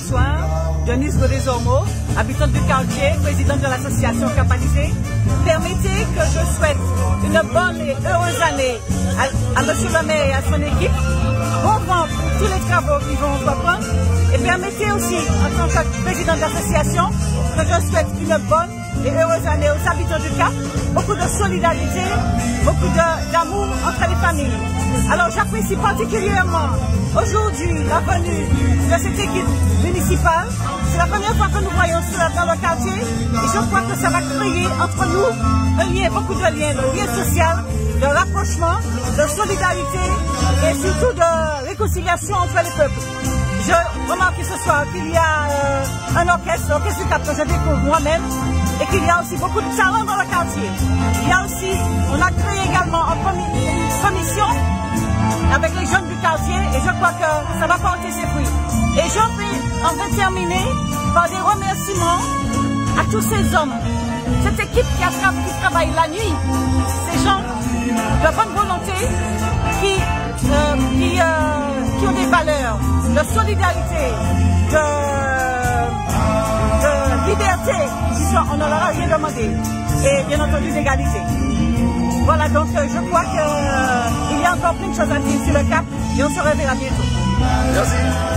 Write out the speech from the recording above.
bonsoir. Denise Godésormeau, habitante du quartier, présidente de l'association Capalisé. Permettez que je souhaite une bonne et heureuse année à M. le maire et à son équipe. Bon vent pour tous les travaux qu'ils vont reprendre. Et permettez aussi, en tant que présidente d'association, que je souhaite une bonne et heureuse année aux habitants du Cap. Beaucoup de solidarité, beaucoup d'amour entre les familles. Alors j'apprécie particulièrement aujourd'hui la venue de cette équipe municipale. C'est la première fois que nous voyons cela dans le quartier et je crois que ça va créer entre nous un lien, beaucoup de liens, de lien social, de rapprochement, de solidarité et surtout de réconciliation entre les peuples. Je remarque ce soir qu'il y a un orchestre, l'orchestre du Cap que je découvre moi-même, et qu'il y a aussi beaucoup de talents dans le quartier. Il y a aussi, on a créé également une commission avec les jeunes du quartier et je crois que ça va porter ses fruits. Et je vais terminer par des remerciements à tous ces hommes, cette équipe qui travaille la nuit, ces gens de bonne volonté qui ont des valeurs de solidarité, de liberté, on ne leur a rien demandé, et bien entendu d'égalité. Voilà, donc je crois qu'il y a encore plein de choses à dire sur le Cap et on se reverra bientôt. Merci.